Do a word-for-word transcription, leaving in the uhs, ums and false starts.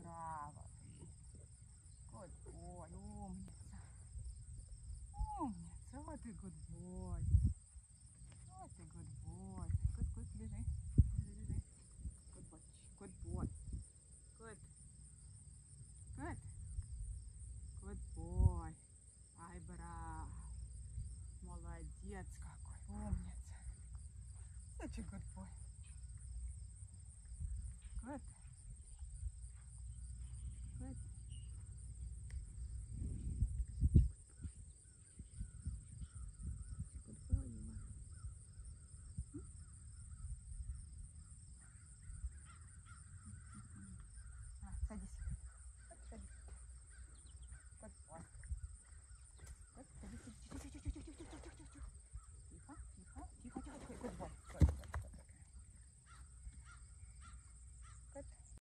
Браво ты. Good boy. Умница. Умница. Вот и good boy. Вот и good boy. Good, good. Лежи. Лежи, лежи. Good boy. Good boy. Good. Good. Good boy. Ай, браво. Молодец какой. Умница. Such a good boy.